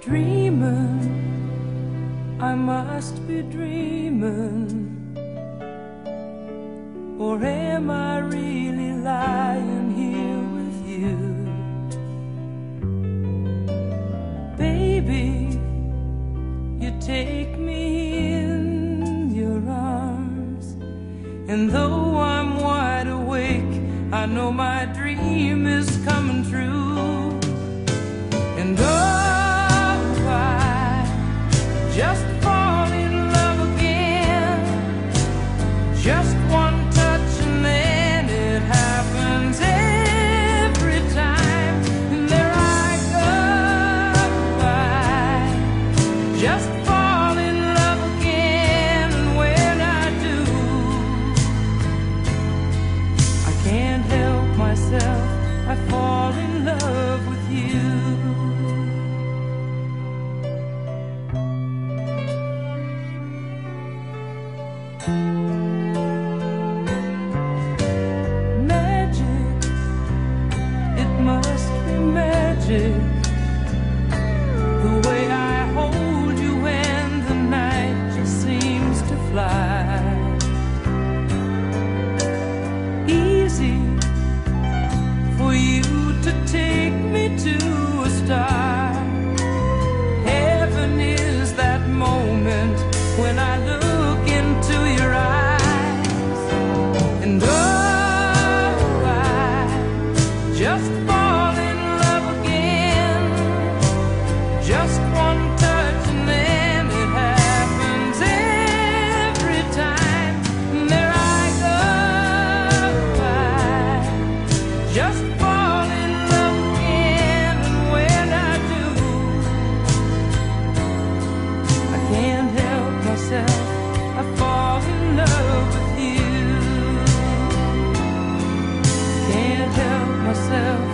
Dreaming, I must be dreaming, or am I really lying here with you? Baby, you take me in your arms, and though I'm wide awake, I know my dream is coming true. And just fall in love again. Just one touch and then it happens every time. And there I go. I just fall in love again. And when I do, I can't help myself. I fall in love with you. Magic, it must be magic, the way I hold you when the night just seems to fly. Easy for you to take me to a star. Heaven is that moment when I look into your eyes. And I just fall in love again. Just one touch and then it happens every time. And there I go. I just fall in love again. And when I do, I can't help myself. I fall in love with you. Can't help myself.